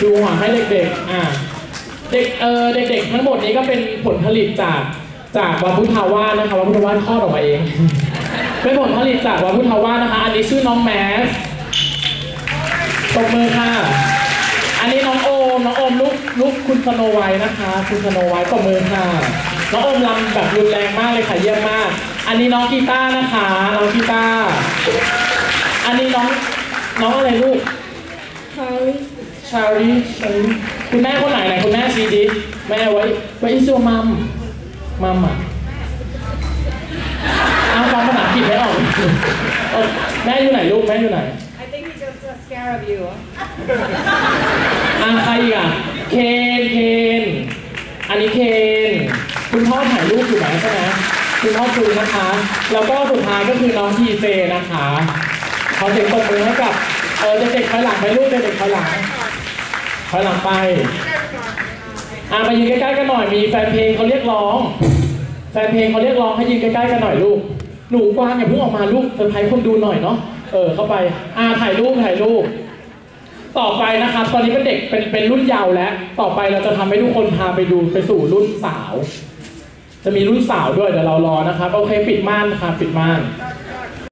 ดูหัวให้เด็กๆเด็กๆทั้งหมดนี้ก็เป็นผลผลิตจากวาพุทาวาสนะคะวาพุทาวาสคลอดออกมาเองเป็นผลผลิตจากวาพุทาวาสนะคะอันนี้ชื่อน้องแมสตบมือค่ะอันนี้น้องโอมลูกคุณสโนไวท์นะคะคุณสโนไวท์ตบมือค่ะน้องโอมรำแบบรุนแรงมากเลยค่ะเยี่ยมมากอันนี้น้องกีตาร์นะคะน้องกีตาร์อันนี้น้องอะไรลูกชารีคุณแม่คนไหนคุณแม่ซีดิแม่ไว้อิซูมัมอ่ะเอาฟังภาษาอังกฤษไม่ออกแม่อยู่ไหนลูกแม่อยู่ไหน I think he's just scared of you ใครอีกอ่ะเคนอันนี้เคนคุณพ่อถ่ายรูปอยู่ไหนใช่ไหมคุณพ่อคือนะคะแล้วก็สุดท้ายก็คือน้องทีเซนะคะเขาเด็กตบมือให้กับเด็กๆถอยหลังไปลูกเด็กๆถอยหลังไปไปยืนใกล้ๆกันหน่อยมีแฟนเพลงเขาเรียกร้องให้ยืนใกล้ๆกันหน่อยลูกหนูกวางอย่าเพิ่งออกมาลูกเซอร์ไพรส์คนดูหน่อยเนาะเข้าไปถ่ายรูปต่อไปนะครับตอนนี้เป็นเด็กเป็นรุ่นเยาว์แล้วต่อไปเราจะทำให้ทุกคนพาไปสู่รุ่นสาวจะมีรุ่นสาวด้วยเดี๋ยวเรารอนะครับโอเคปิดม่านค่ะปิดม่าน